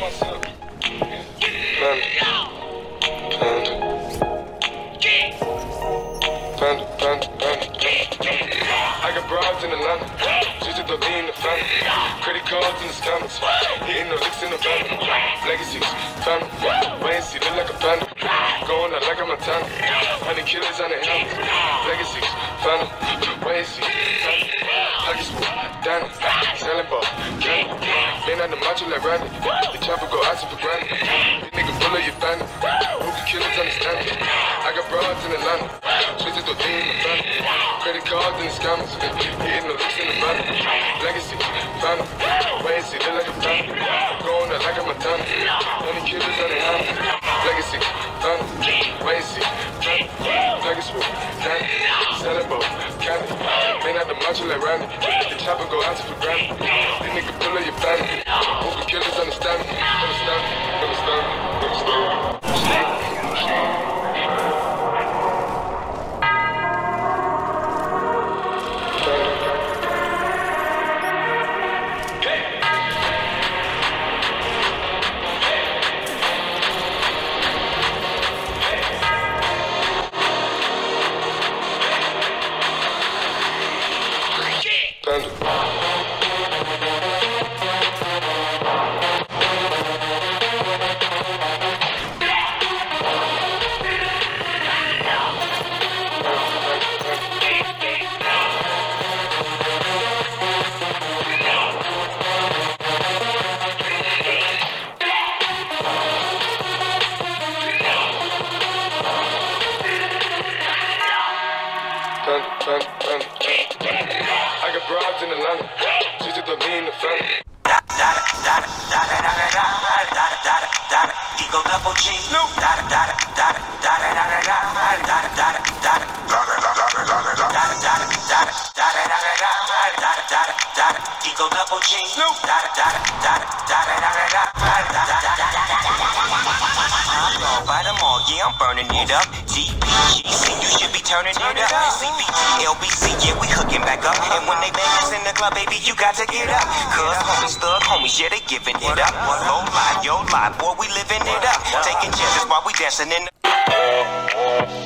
I got broads in Atlanta, just to throw in the family. Credit cards in the scammers, hitting the licks in the van. Legacies, family, wait and see, look like a panda. Going out like a Montana, 100 killers on the helmets. Legacies, family, wait and see, family. Pockets full, Danny, selling ball, candy. Been on the macho like Randy, the chopper go out for granted. These niggas bullet your family, who can kill us understand it. I got broads in Atlanta, just to throw in the family. Credit cards in the scammers, hitting the licks in the van. Legacy, family, wait and see, look like a family. Going out like a Montana, 100 killers on the helmets. Legacy, family, wait and see, family. Pockets full, Danny, selling ball, candy. Been out the macho like Randy, the chopper go out for granted. These niggas pull up your family, who can kill us understand me, understand me, understand me, understand me. I got broads in Atlanta, just to throw in the family. Eagle double G. Eagle double G. By the mall, yeah, I'm burning it up. GPGC, you should be turning it up. CBT, LBC, yeah, we hooking back up. And when they bang us in the club, baby, you got to get up. Cause homies, thug homies, yeah, they giving it up. Low lie, yo lie, boy, we living it up. Taking chances while we dancing in the